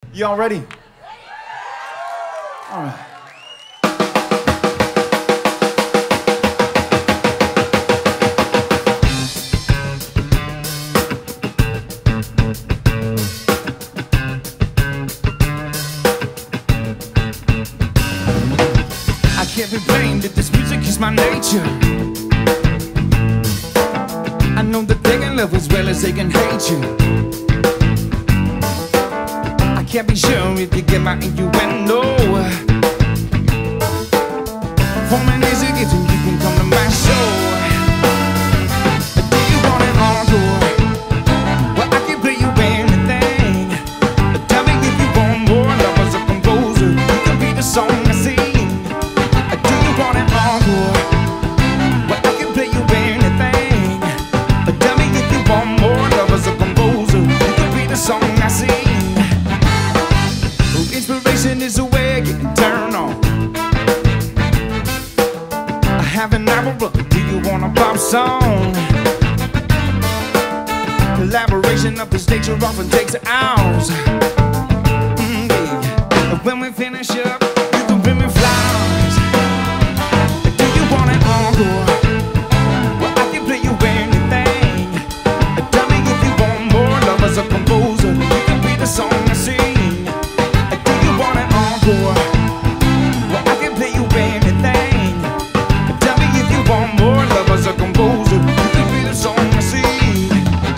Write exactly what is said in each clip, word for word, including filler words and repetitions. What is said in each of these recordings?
Y'all ready? All right. I can't be blamed if this music is my nature. I know that they can love as well as they can hate you. I can't be sure if you get my innuendo. For me music if you can come to my show. Do you want an encore? Well, I can play you anything. Tell me if you want more love as a composer. You can be the song I sing. Do you want an encore? Well, I can play you anything. Tell me if you want more love as a composer. You can be the song I sing. Inspiration is a way of getting turned on. I have an album, but do you want a pop song? Collaboration of this nature often takes hours. Mm, yeah. When we finish up, you can bring me flowers. Do you want an encore? Well, I can play you anything. Tell me if you want more love as a composer. You can be the song I sing. Well, I can play you anything. Tell me if you want more love as a composer. You can be the song I sing.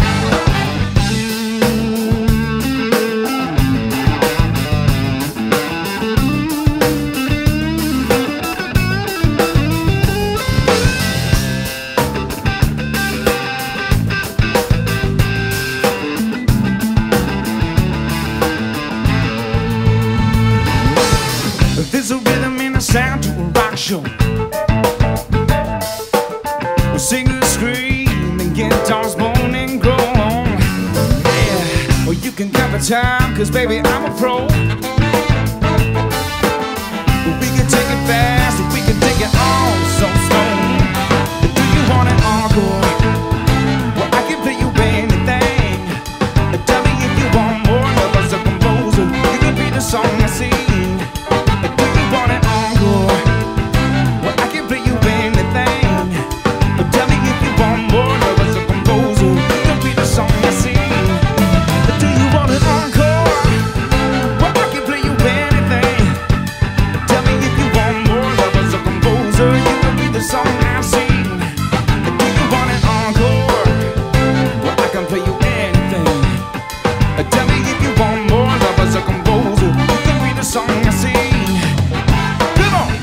There's a rhythm and a sound to a rock show. We sing and scream and guitars moan and groan. Yeah, well you can grab a time, cause baby I'm a pro. We can take it fast, we can take it all so slow. Do you want an encore? Well, I can play you anything. Tell me if you want more love as a composer. You can be the song I sing. Tell me if you want more love as a composer. You can be the song I sing. Come on.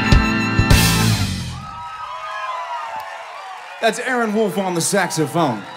That's Aaron Wolf on the saxophone.